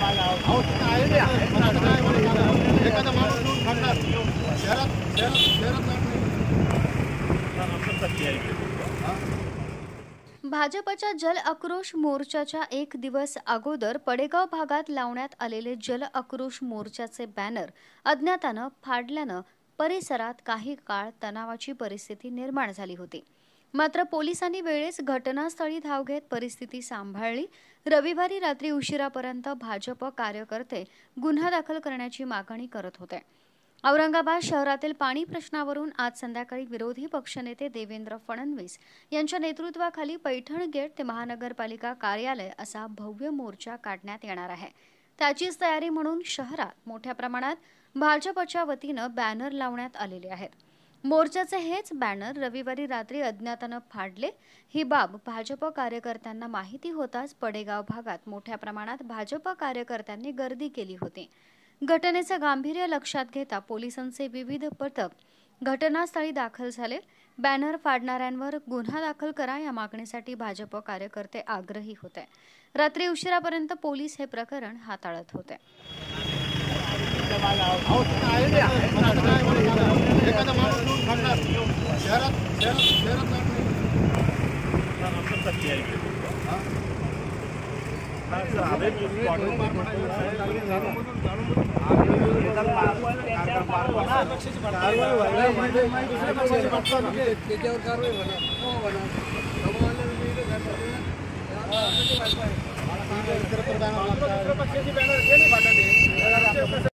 एखादा माणूस येऊन थांबणार शहरात भाजपच्या जल आक्रोश मोर्चाच्या एक दिवस अगोदर पडेगाव भागात लावण्यात आलेले जल आक्रोश मोर्चाचे बॅनर अज्ञातानं फाडल्यानं परिसरात काही काळ तणावाची परिस्थिती निर्माण झाली होती। मात्र पोलिसांनी वेळेस घटनास्थळी धाव घेत परिस्थिती सांभाळली। रविवारी रात्री उशिरापर्यंत भाजप कार्यकर्ते गुन्हा दाखल करण्याची मागणी करत होते। औरंगाबाद शहरातील पाणी प्रश्नावरून आज संध्याकाळी विरोधी पक्षनेते देवेंद्र फडणवीस यांच्या नेतृत्वाखाली पैठण गेट ते महानगरपालिका कार्यालय असा भव्य मोर्चा काढण्यात येणार आहे। त्याचीच तयारी म्हणून शहरात मोठ्या प्रमाणात भाजपच्या वतीनं बॅनर लावण्यात आलेले आहेत। मोर्चाचे हेच बॅनर रविवारी रात्री अज्ञातानं फाडले। ही बाब भाजप कार्यकर्त्यांना माहिती होताच पडेगाव भागात मोठ्या प्रमाणात भाजप कार्यकर्त्यांनी गर्दी केली होती। घटनेचे गांभीर्य लक्षात घेता पोलिसांचे विविध पथक घटनास्थळी दाखल झाले। बॅनर फाडणाऱ्यांवर गुन्हा दाखल करा या मागणीसाठी भाजप कार्यकर्ते आग्रही होते। रात्री उशिरापर्यंत पोलीस हे प्रकरण हाताळत होते। एखादा माणूस येऊन थांबणार शहरात